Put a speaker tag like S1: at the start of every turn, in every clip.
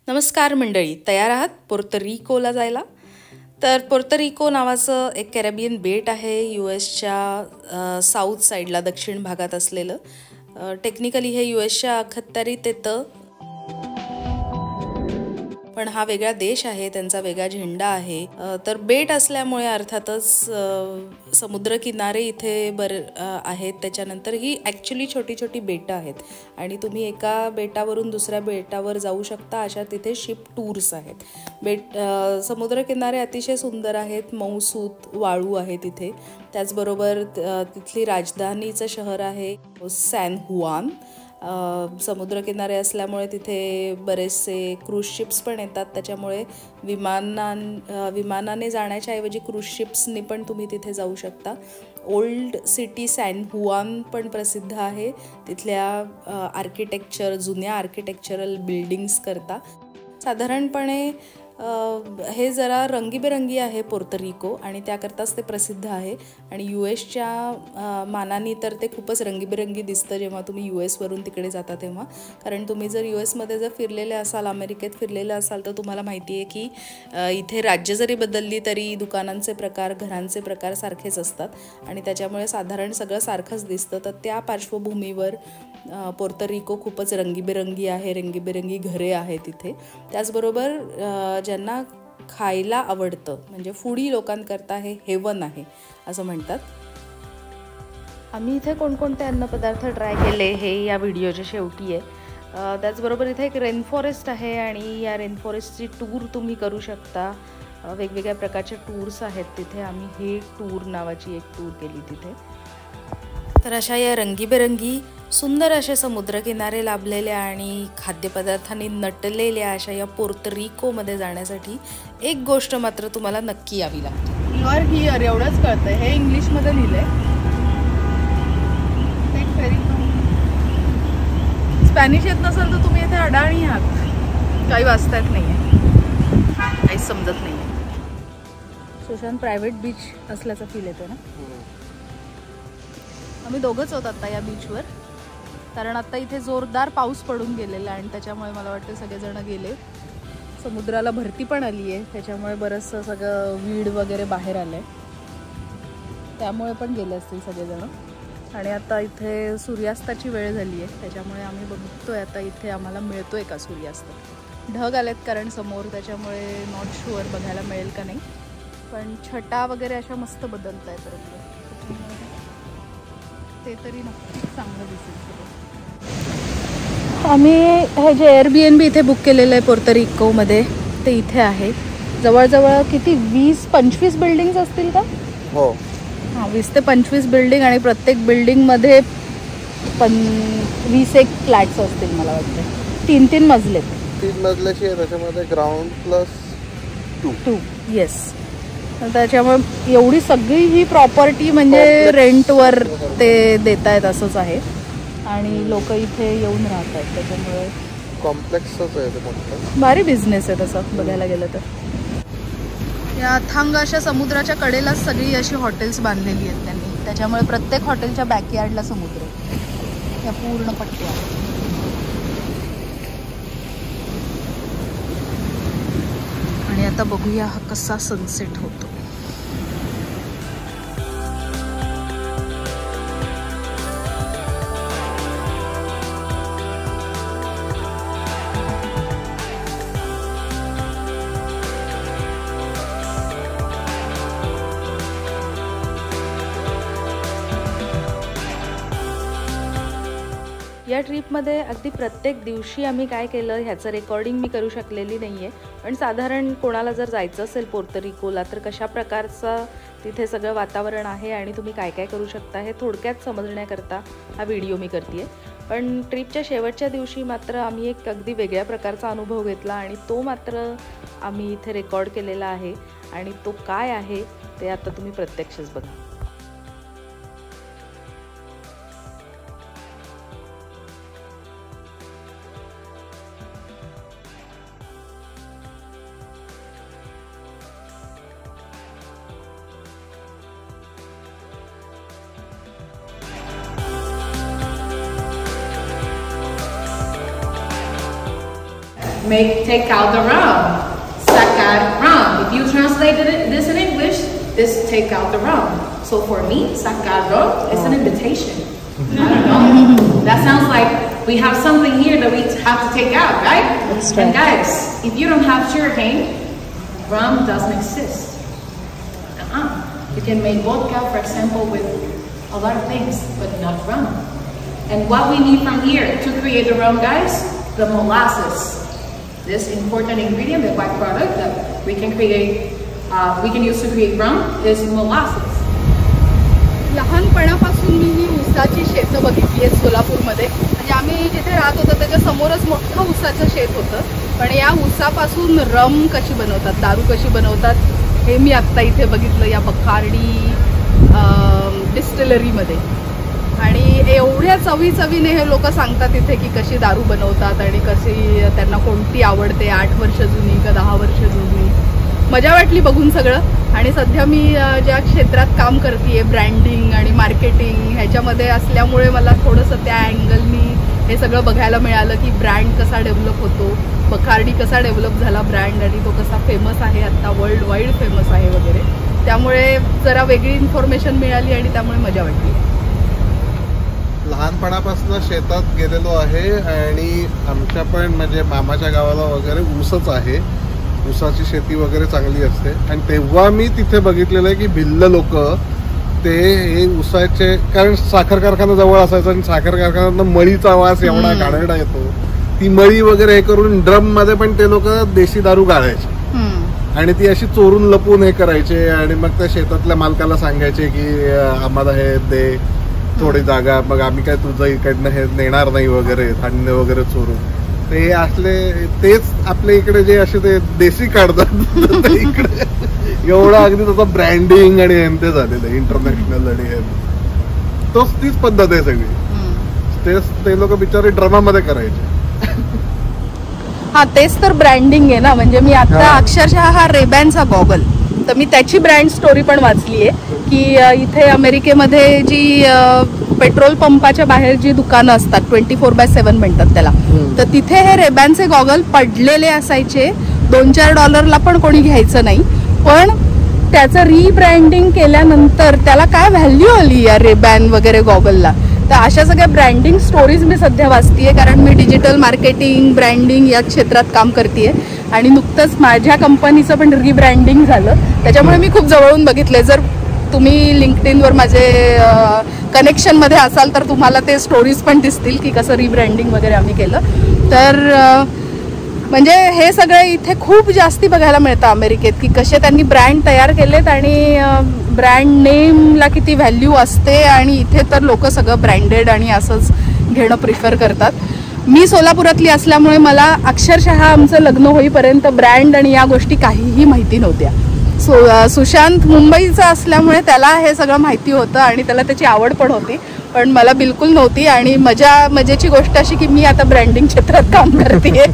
S1: नमस्कार मंडळी, तयार आहात पोर्तरिकोला जायला? तर पोर्तरिको नावाचं एक कॅरेबियन बेट आहे US च्या साऊथ साईडला, दक्षिण भागात असलेलं. टेक्निकली हे US च्या अखत्यारीत येतं, पण हा वेगळा देश आहे, त्यांचा वेगळा झेंडा आहे. तर बेट असल्यामुळे अर्थातच समुद्रकिनारे इथे आहेत. त्याच्यानंतर ही ॲक्च्युली छोटी छोटी बेटं आहेत आणि तुम्ही एका बेटावरून दुसऱ्या बेटावर जाऊ शकता, अशा तिथे शिप टूर्स आहेत. समुद्रकिनारे अतिशय सुंदर आहेत, मऊसूत वाळू आहे तिथे. त्याचबरोबर तिथली राजधानीचं शहर आहे सॅन हुआन. समुद्रकिनारे असल्यामुळे तिथे बरेचसे क्रूज शिप्स पण येतात, त्याच्यामुळे विमानाने जाण्याच्या ऐवजी क्रूज शिप्सनी पण तुम्ही तिथे जाऊ शकता. ओल्ड सिटी सॅन हुआन पण प्रसिद्ध आहे तिथल्या आर्किटेक्चर, जुन्या आर्किटेक्चरल बिल्डिंग्स करता. साधारणपणे हे जरा रंगीबेरंगी आहे पोर्तरिको आणि त्याकरताच ते प्रसिद्ध आहे. आणि US च्या मानाने तर ते खूपच रंगीबेरंगी दिसतं जेव्हा तुम्ही US वरून तिकडे जाता तेव्हा. कारण तुम्ही जर US मध्ये जर फिरलेले असाल, अमेरिकेत फिरलेले असाल, तर तुम्हाला माहिती आहे की इथे राज्य जरी बदलली तरी दुकानांचे प्रकार, घरांचे प्रकार सारखेच असतात आणि त्याच्यामुळे साधारण सगळं सारखंच दिसतं. तर त्या पार्श्वभूमीवर पोर्तरिको खूपच रंगीबेरंगी आहे, रंगीबेरंगी घरे आहेत तिथे. त्याचबरोबर ज्यांना खायला आवडतं, म्हणजे फूडी लोकांकरता हे हेवन आहे असं म्हणतात. आम्ही इथे कोणकोणते अन्नपदार्थ ट्राय केले हे या व्हिडिओच्या शेवटी आहे. त्याचबरोबर इथे एक रेन फॉरेस्ट आहे आणि या रेन फॉरेस्टची टूर तुम्ही करू शकता. वेगवेगळ्या प्रकारचे टूर्स आहेत तिथे. आम्ही हे टूर नावाची एक टूर केली तिथे. तर अशा या रंगीबेरंगी सुंदर असे समुद्रकिनारे लाभलेल्या आणि खाद्यपदार्थांनी नटलेल्या अशा या पोर्तरिकोमध्ये जाण्यासाठी एक गोष्ट मात्र तुम्हाला नक्की यावी लागते.
S2: यू आर हिअर एवढंच कळतं. हे इंग्लिशमध्ये लिहिलंय. स्पॅनिश येत नसेल तर तुम्ही इथे अडाणी आहात. काही वाचता येत नाहीये, काहीच समजत नाहीये.
S1: सुशांत प्रायव्हेट बीच असल्याचा फील येतो ना.
S2: आम्ही दोघंच होत आता या बीचवर, कारण आता इथे जोरदार पाऊस पडून गेलेला आणि त्याच्यामुळे मला वाटतं सगळेजण गेले. समुद्राला भरती पण आली आहे, त्याच्यामुळे बरंचसं सगळं वीड वगैरे बाहेर आलं आहे, त्यामुळे पण गेले असतील सगळेजण. आणि आता इथे सूर्यास्ताची वेळ झाली आहे, त्याच्यामुळे आम्ही बघतोय आता इथे आम्हाला मिळतोय का सूर्यास्त. ढग आलेत कारण समोर, त्याच्यामुळे नॉट शुअर बघायला मिळेल का नाही, पण छटा वगैरे अशा मस्त बदलत आहेत, त्याच्यामुळे ते तरी नक्कीच चांगलं दिसेल.
S1: आम्ही हे जे Airbnb इथे बुक केलेलं आहे पोर्तरिकोमध्ये ते इथे आहे. जवळजवळ किती 20-25 बिल्डिंग्स असतील का?
S3: हो,
S1: हां, 20 ते 25 बिल्डिंग आणि प्रत्येक बिल्डिंगमध्ये 20 फ्लॅट्स असतील मला वाटतं. 3 मजले.
S3: 3 मजल्याची आहे, त्याच्यामध्ये ग्राउंड प्लस 2.
S1: येस. त्याच्यामुळे एवढी सगळी ही प्रॉपर्टी म्हणजे रेंटवर ते देत आहेत असंच आहे आणि लोक इथे येऊन राहत आहेत, त्याच्यामुळे
S3: कॉम्प्लेक्सच आहे ते मोठं.
S1: भारी बिझनेस आहे तसं बघायला गेलं तर.
S2: या अथांग अशा समुद्राच्या कडेलाच सगळी अशी हॉटेल्स बांधलेली आहेत त्यांनी, त्याच्यामुळे प्रत्येक हॉटेलच्या बॅकयार्डला समुद्र आहे, या पूर्ण पट्ट्या.
S1: आणि आता बघूया हा कसा सनसेट होतो. या ट्रिपमध्ये अगदी प्रत्येक दिवशी आम्ही काय केलं ह्याचं रेकॉर्डिंग मी करू शकलेली नाही आहे, पण साधारण कोणाला जर जायचं असेल पोर्तरिकोला तर कशा प्रकारचं तिथे सगळं वातावरण आहे आणि तुम्ही काय काय करू शकता हे थोडक्यात समजण्याकरता हा व्हिडिओ मी करते आहे. पण ट्रिपच्या शेवटच्या दिवशी मात्र आम्ही एक अगदी वेगळ्या प्रकारचा अनुभव घेतला आणि तो मात्र आम्ही इथे रेकॉर्ड केलेला आहे आणि तो काय आहे ते आता तुम्ही प्रत्यक्षच बघा.
S2: take out the rum. Sacar rum. If you translated this in English, this take out the rum. So for me, sacar rum is an invitation. I don't know. That sounds like we have something here that we have to take out, right?
S1: That's right.
S2: And guys, if you don't have sugarcane, rum doesn't exist. You can make vodka, for example, with a lot of things, but not rum. And what we need from here to create the rum, guys, the molasses. This important ingredient, the byproduct that we can create, we can use to create rum is molasses.
S1: लहानपणापासून मी ही ऊसाची शेतं बघितली आहेत सोलापूरमध्ये. म्हणजे आम्ही जिथे राहत होतो त्याच्या समोरच मोठं ऊसाचं शेत होतं. पण या ऊसापासून रम कशी बनवतात, दारू कशी बनवतात हे मी आत्ता इथे बघितलं या बखारडी डिस्टिलरीमध्ये. आणि एवढ्या चवीने हे लोक सांगतात इथे की कशी दारू बनवतात आणि कशी त्यांना कोणती आवडते, 8 वर्ष जुनी का 10 वर्ष जुनी. मजा वाटली बघून सगळं. आणि सध्या मी ज्या क्षेत्रात काम करते ब्रँडिंग आणि मार्केटिंग ह्याच्यामध्ये असल्यामुळे मला थोडंसं त्या अँगलनी हे सगळं बघायला मिळालं की ब्रँड कसा डेव्हलप होतो, बखारडी कसा डेव्हलप झाला ब्रँड आणि तो कसा फेमस आहे, आत्ता वर्ल्ड वाईड फेमस आहे वगैरे. त्यामुळे जरा वेगळी इन्फॉर्मेशन मिळाली आणि त्यामुळे मजा वाटली.
S3: लहानपणापासून शेतात गेलेलो आहे आणि आमच्या पण म्हणजे मामाच्या गावाला वगैरे ऊसच आहे. ऊसाची शेती वगैरे चांगली असते. आणि तेव्हा मी तिथे बघितलेलं आहे की भिल्ल लोक ते हे ऊसाचे, कारण साखर कारखाना जवळ असायचा आणि साखर कारखान्यातनं मळीचा वास एवढा गाळेडा येतो. ती मळी वगैरे हे करून ड्रम मध्ये पण ते लोक देशी दारू गाळायचे आणि ती अशी चोरून लपून हे करायचे. आणि मग त्या शेतातल्या मालकाला सांगायचे की आम्हाला हे दे थोडी जागा, मग आम्ही काय तुझं इकडनं हे नेणार नाही वगैरे, धान्य वगैरे चोरून. ते असले तेच आपल्या इकडे जे असे ते देशी काढतात इकडे एवढं अगदी त्याचं ब्रँडिंग आणि हे ते झालेलं आहे इंटरनॅशनल आणि हे तोच तीच पद्धत आहे सगळी. तेच ते लोक बिचारे ड्रमामध्ये करायचे.
S1: हा तेच तर ब्रँडिंग आहे ना. म्हणजे मी आता अक्षरशः हा रेबॅनचा गॉगल, तर मी त्याची ब्रँड स्टोरी पण वाचली आहे की इथे अमेरिकेमध्ये जी पेट्रोल पंपाच्या बाहेर जी दुकानं असतात 24/7 म्हणतात त्याला, तर तिथे हे रेबॅनचे गॉगल पडलेले असायचे. $2-4 पण कोणी घ्यायचं नाही. पण त्याचं रिब्रँडिंग केल्यानंतर त्याला काय व्हॅल्यू आली या रेबॅन वगैरे गॉगलला. तर अशा सगळ्या ब्रँडिंग स्टोरीज मी सध्या वाचतीये, कारण मी डिजिटल मार्केटिंग ब्रँडिंग या क्षेत्रात काम करते आणि नुकतंच माझ्या कंपनीचं पण रिब्रँडिंग झालं. त्याच्यामुळे मी खूप जवळून बघितले. जर तुम्ही लिंक्डइनवर माझे कनेक्शनमध्ये असाल तर तुम्हाला ते स्टोरीज पण दिसतील की कसं रिब्रँडिंग वगैरे आम्ही केलं. तर म्हणजे हे सगळं इथे खूप जास्ती बघायला मिळतं अमेरिकेत की कसे त्यांनी ब्रँड तयार केलेत आणि ब्रँड नेमला किती व्हॅल्यू असते. आणि इथे तर लोक सगळं ब्रँडेड आणि असंच घेणं प्रिफर करतात. मी सोलापुरातली असल्यामुळे मला अक्षरशः आमचं लग्न होईपर्यंत ब्रँड आणि या गोष्टी काहीही माहिती नव्हत्या. सुशांत मुंबईचा असल्यामुळे त्याला हे सगळं माहिती होतं आणि त्याला त्याची आवड पण होती, पण मला बिलकुल नव्हती. आणि मजेची गोष्ट अशी की मी आता ब्रँडिंग क्षेत्रात काम करते.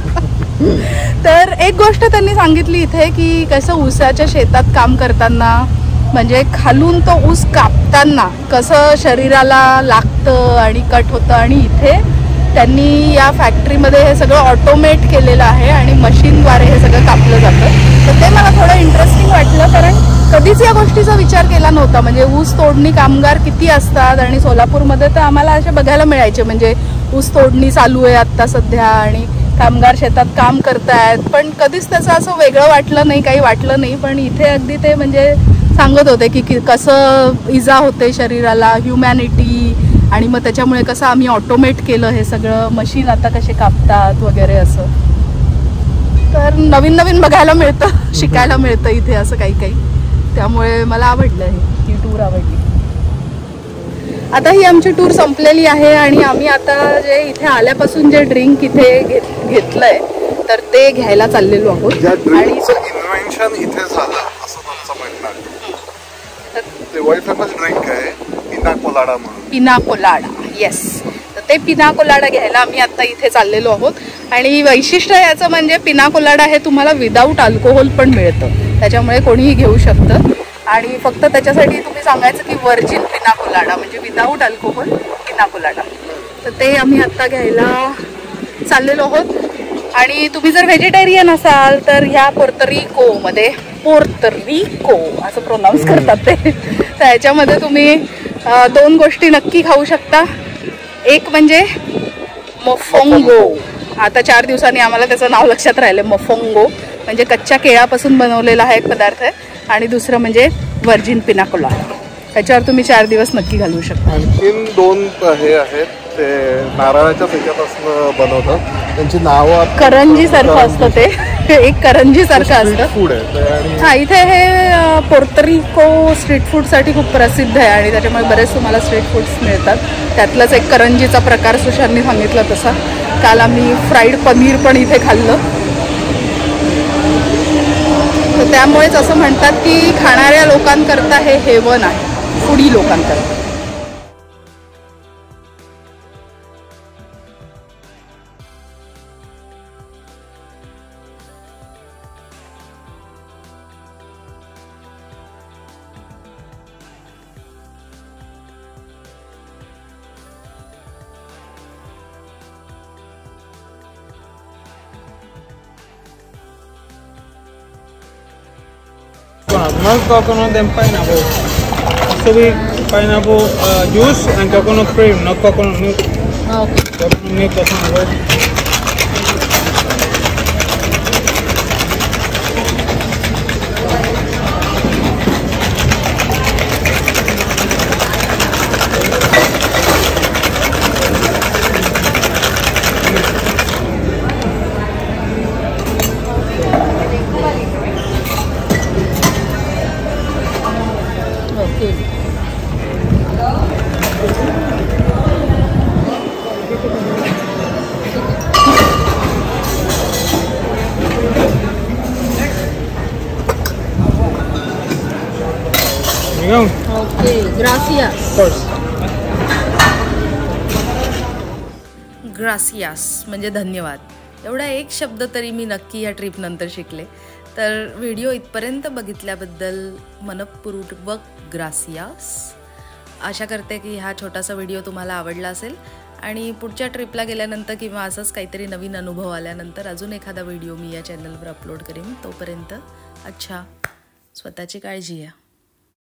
S1: तर एक गोष्ट त्यांनी सांगितली इथे की कसं ऊसाच्या शेतात काम करताना म्हणजे खालून तो ऊस कापताना कसं शरीराला लागतं आणि कट होतं. आणि इथे त्यांनी या फॅक्टरीमध्ये हे सगळं ऑटोमेट केलेलं आहे आणि मशीनद्वारे हे सगळं कापलं जातं. तर ते मला थोडं इंटरेस्टिंग वाटलं, कारण कधीच या गोष्टीचा विचार केला नव्हता. म्हणजे ऊस तोडणी कामगार किती असतात आणि सोलापूरमध्ये तर आम्हाला असे बघायला मिळायचे. म्हणजे ऊस तोडणी चालू आहे आत्ता सध्या आणि कामगार शेतात काम करतायत, पण कधीच त्याचं असं वेगळं वाटलं नाही, काही वाटलं नाही. पण इथे अगदी ते म्हणजे सांगत होते की कसं इजा होते शरीराला, ह्युमॅनिटी, आणि मग त्याच्यामुळे कसं आम्ही ऑटोमेट केलं हे सगळं, मशीन आता कसे कापतात वगैरे असं. तर नवीन बघायला मिळतं, शिकायला मिळतं इथे असं काही. त्यामुळे मला आवडलं ही टूर आवडली. आता ही आमची टूर संपलेली आहे आणि आम्ही आता जे इथे आल्यापासून जे ड्रिंक इथे घेतलंय तर ते घ्यायला चाललेलो आहोत.
S3: आणि इन्व्हेन्शन इथे झालं असं तुमचं म्हणणं आहे. ते वर्ल्ड फेमस ड्रिंक आहे पिना कोलाडा म्हणून.
S1: पिना कोलाडा, येस. तर ते पिना कोलाडा घ्यायला आम्ही आता इथे चाललेलो आहोत. आणि वैशिष्ट्य याचं म्हणजे पिना कोलाडा हे तुम्हाला विदाऊट अल्कोहोल पण मिळतं, त्याच्यामुळे कोणीही घेऊ शकतं. आणि फक्त त्याच्यासाठी तुम्ही सांगायचं की व्हर्जिन पिना कोलाडा, म्हणजे विदाऊट अल्कोहोल पिना कोलाडा. तर ते आम्ही आत्ता घ्यायला चाललेलो आहोत.
S2: आणि तुम्ही जर व्हेजिटेरियन असाल तर ह्या पोर्तरिकोमध्ये, पोर्तरिको असं प्रोनाऊन्स करतात ते, तर ह्याच्यामध्ये तुम्ही 2 गोष्टी नक्की खाऊ शकता. एक म्हणजे मोफोंगो. आता 4 दिवसांनी आम्हाला त्याचं नाव लक्षात राहिलं. मोफोंगो म्हणजे कच्च्या केळापासून बनवलेला हा एक पदार्थ आहे. आणि दुसरं म्हणजे व्हर्जिन पिनाकोला. ह्याच्यावर तुम्ही 4 दिवस नक्की घालवू शकता.
S3: आणखीन 2 हे आहेत ते नारळाच्या त्याच्यापासून बनवतात. त्यांची नावं
S2: करंजी सारखं असतं ते. एक करंजी सारखं असतं
S3: फूड आहे.
S2: हा, इथे हे पोर्तरिको स्ट्रीट फूडसाठी खूप प्रसिद्ध आहे आणि त्याच्यामुळे बरेच तुम्हाला स्ट्रीट फूड्स मिळतात. त्यातलाच एक करंजीचा प्रकार सुशांतनी सांगितला तसा. काल आम्ही फ्राईड पनीर पण इथे खाल्लं. तर त्यामुळेच असं म्हणतात की खाणाऱ्या लोकांकरता हे हेवन आहे, फूडी लोकांकरता.
S4: Milk, coconut, and pineapple. So we pineapple juice and coconut cream, not coconut milk.
S2: Okay.
S4: Coconut milk doesn't work.
S2: Okay, ग्रासियास.
S1: ग्रासियास म्हणजे धन्यवाद. एवढा एक शब्द तरी मी नक्की या ट्रिपनंतर शिकले. तर व्हिडिओ इथपर्यंत बघितल्याबद्दल मनपूर्वक ग्रासियास. आशा करते की हा छोटासा व्हिडिओ तुम्हाला आवडला असेल आणि पुढच्या ट्रिपला गेल्यानंतर किंवा असंच काहीतरी नवीन अनुभव आल्यानंतर अजून एखादा व्हिडिओ मी या चॅनलवर अपलोड करेन. तोपर्यंत अच्छा, स्वतःची काळजी घ्या.